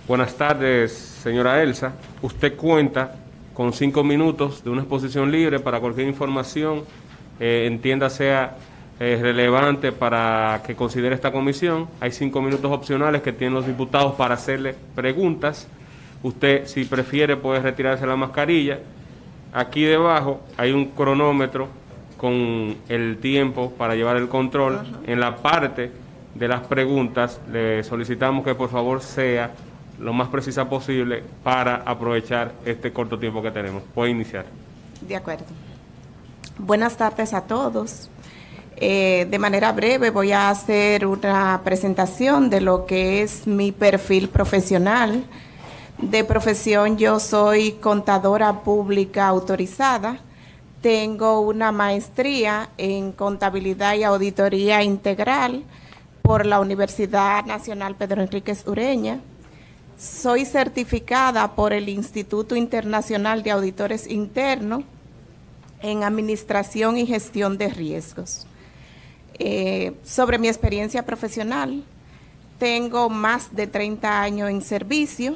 Buenas tardes, señora Elsa. Usted cuenta con 5 minutos de una exposición libre para cualquier información entienda sea relevante para que considere esta comisión. Hay 5 minutos opcionales que tienen los diputados para hacerle preguntas. Usted, si prefiere, puede retirarse la mascarilla. Aquí debajo hay un cronómetro con el tiempo para llevar el control. En la parte de las preguntas le solicitamos que por favor sea lo más precisa posible para aprovechar este corto tiempo que tenemos. Puede iniciar. De acuerdo. Buenas tardes a todos. De manera breve voy a hacer una presentación de lo que es mi perfil profesional. De profesión yo soy contadora pública autorizada. Tengo una maestría en contabilidad y auditoría integral por la Universidad Nacional Pedro Enríquez Ureña. Soy certificada por el Instituto Internacional de Auditores Internos en Administración y Gestión de Riesgos. Sobre mi experiencia profesional, tengo más de 30 años en servicio.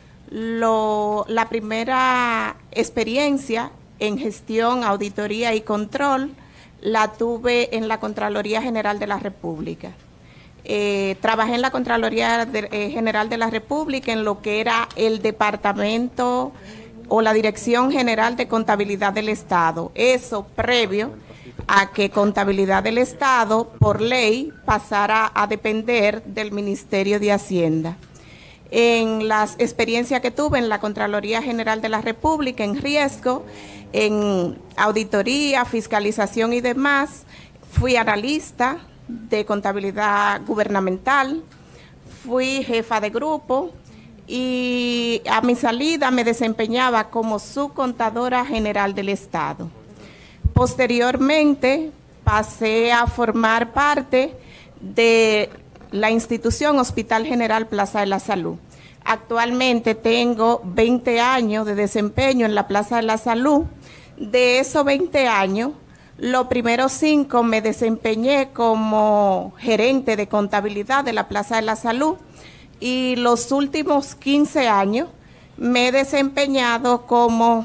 La primera experiencia en gestión, auditoría y control la tuve en la Contraloría General de la República. Trabajé en la Contraloría General de la República en lo que era el departamento o la Dirección General de Contabilidad del Estado. Eso previo a que Contabilidad del Estado, por ley, pasara a depender del Ministerio de Hacienda. En las experiencias que tuve en la Contraloría General de la República, en riesgo, en auditoría, fiscalización y demás, fui analista de contabilidad gubernamental, fui jefa de grupo y a mi salida me desempeñaba como subcontadora general del Estado. Posteriormente pasé a formar parte de la institución Hospital General Plaza de la Salud. Actualmente tengo 20 años de desempeño en la Plaza de la Salud. De esos 20 años, los primeros 5 me desempeñé como gerente de contabilidad de la Plaza de la Salud y los últimos 15 años me he desempeñado como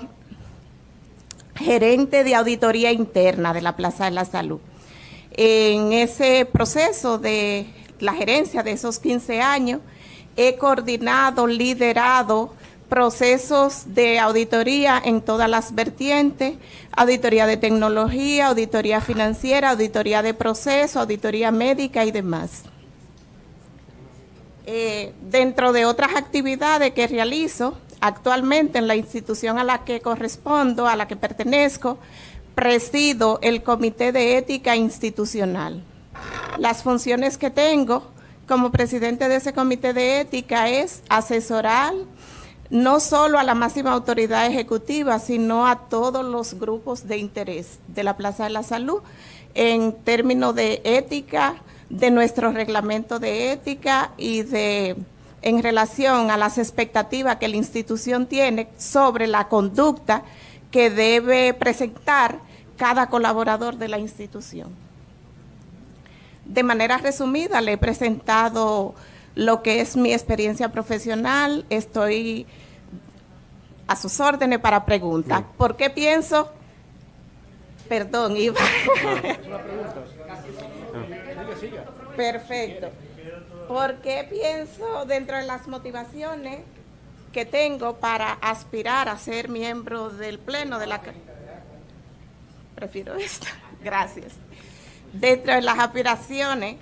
gerente de auditoría interna de la Plaza de la Salud. En ese proceso de la gerencia de esos 15 años, he coordinado, liderado procesos de auditoría en todas las vertientes, auditoría de tecnología, auditoría financiera, auditoría de proceso, auditoría médica y demás. Dentro de otras actividades que realizo, actualmente en la institución a la que correspondo, a la que pertenezco, presido el Comité de Ética Institucional. Las funciones que tengo como presidente de ese Comité de Ética es asesorar no solo a la máxima autoridad ejecutiva, sino a todos los grupos de interés de la Plaza de la Salud en términos de ética, de nuestro reglamento de ética y en relación a las expectativas que la institución tiene sobre la conducta que debe presentar cada colaborador de la institución. De manera resumida, le he presentado lo que es mi experiencia profesional. Estoy a sus órdenes para preguntas. ¿Por qué pienso? Perdón, Iba. Perfecto. ¿Por qué pienso dentro de las motivaciones que tengo para aspirar a ser miembro del Pleno de la... Prefiero esta. Gracias. Dentro de las aspiraciones...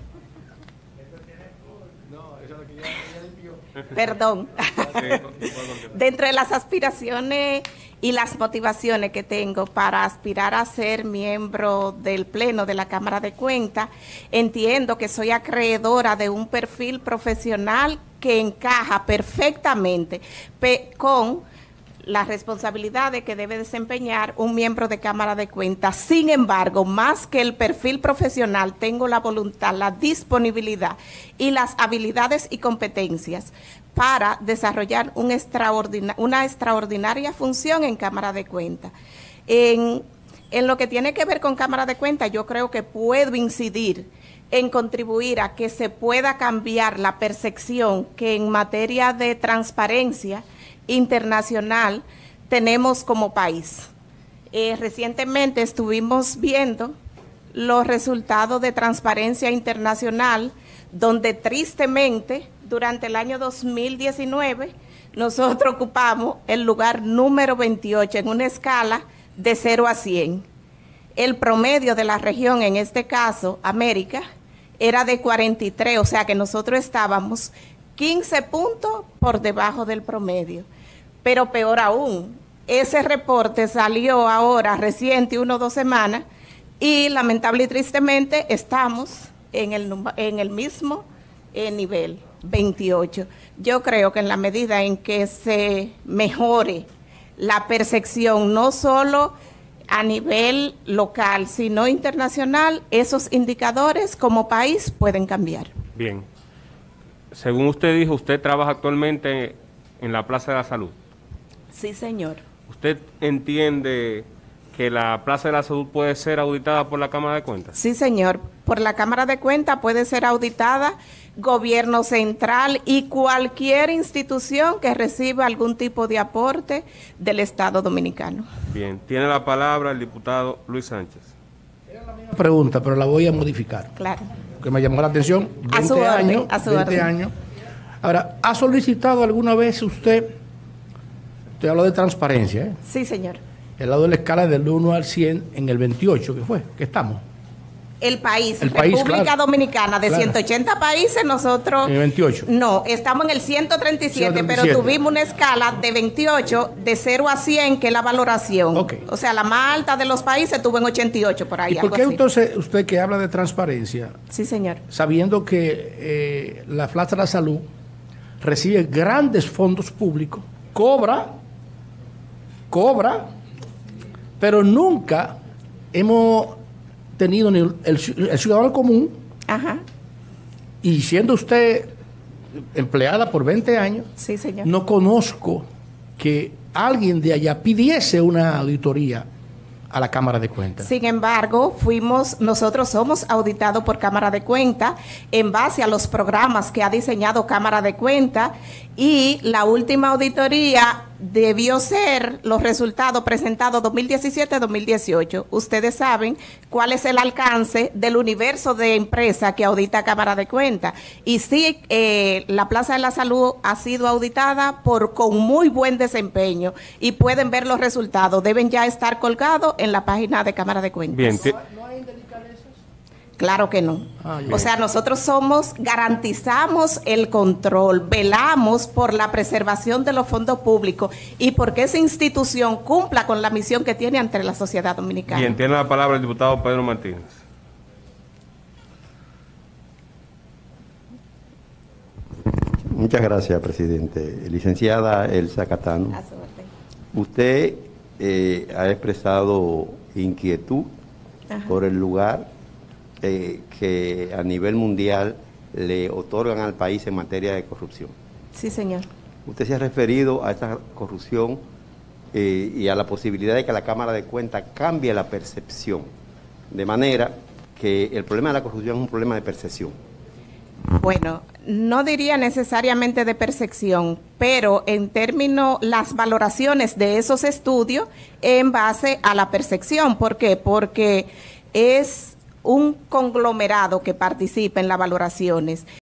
Perdón. Dentro de las aspiraciones y las motivaciones que tengo para aspirar a ser miembro del Pleno de la Cámara de Cuentas, entiendo que soy acreedora de un perfil profesional que encaja perfectamente con las responsabilidades que debe desempeñar un miembro de Cámara de Cuentas. Sin embargo, más que el perfil profesional, tengo la voluntad, la disponibilidad y las habilidades y competencias para desarrollar una extraordinaria función en Cámara de Cuentas. En lo que tiene que ver con Cámara de Cuentas, yo creo que puedo incidir en contribuir a que se pueda cambiar la percepción que en materia de transparencia internacional tenemos como país. Recientemente estuvimos viendo los resultados de Transparencia Internacional, donde tristemente durante el año 2019 nosotros ocupamos el lugar número 28 en una escala de 0 a 100. El promedio de la región, en este caso América, era de 43, o sea que nosotros estábamos 15 puntos por debajo del promedio. Pero peor aún, ese reporte salió ahora reciente, 1 o 2 semanas, y lamentable y tristemente estamos en el mismo nivel, 28. Yo creo que en la medida en que se mejore la percepción, no solo a nivel local, sino internacional, esos indicadores como país pueden cambiar. Bien. Según usted dijo, usted trabaja actualmente en la Plaza de la Salud. Sí, señor. ¿Usted entiende que la Plaza de la Salud puede ser auditada por la Cámara de Cuentas? Sí, señor. Por la Cámara de Cuentas puede ser auditada gobierno central y cualquier institución que reciba algún tipo de aporte del Estado Dominicano. Bien. Tiene la palabra el diputado Luis Sánchez. Era la misma pregunta, pero la voy a modificar. Claro. Que me llamó la atención. 20 años. A su 20 orden. años. Ahora, ¿ha solicitado alguna vez usted habló de transparencia, Sí, señor. el lado de la escala del 1 al 100 en el 28, que estamos? El país, país, República claro. Dominicana, de Claro. 180 países, nosotros... En el 28. No, estamos en el 137, 137. pero tuvimos una escala de 28, de 0 a 100, que es la valoración. Ok. O sea, la más alta de los países tuvo en 88, por ahí, ¿Y por algo qué así. entonces usted que habla de transparencia, Sí, señor. sabiendo que la Plaza de la Salud recibe grandes fondos públicos, cobra, pero nunca hemos tenido ni el ciudadano común, Ajá. y siendo usted empleada por 20 años, Sí, señor. no conozco que alguien de allá pidiese una auditoría a la Cámara de Cuentas. Sin embargo, nosotros somos auditados por Cámara de Cuentas en base a los programas que ha diseñado Cámara de Cuentas, y la última auditoría debió ser los resultados presentados 2017-2018. Ustedes saben cuál es el alcance del universo de empresas que audita Cámara de Cuentas. Y sí, la Plaza de la Salud ha sido auditada con muy buen desempeño, y pueden ver los resultados. Deben ya estar colgados en la página de Cámara de Cuentas. Bien. Claro que no. Ya. O sea, nosotros garantizamos el control, velamos por la preservación de los fondos públicos y porque esa institución cumpla con la misión que tiene ante la sociedad dominicana. Bien, tiene la palabra el diputado Pedro Martínez. Muchas gracias, presidente. Licenciada Elsa Catano, A su orden. usted ha expresado inquietud Ajá. por el lugar que a nivel mundial le otorgan al país en materia de corrupción. Sí, señor. Usted se ha referido a esta corrupción y a la posibilidad de que la Cámara de Cuentas cambie la percepción, de manera que el problema de la corrupción es un problema de percepción. Bueno, no diría necesariamente de percepción, pero en términos, las valoraciones de esos estudios en base a la percepción. ¿Por qué? Porque es un conglomerado que participa en las valoraciones.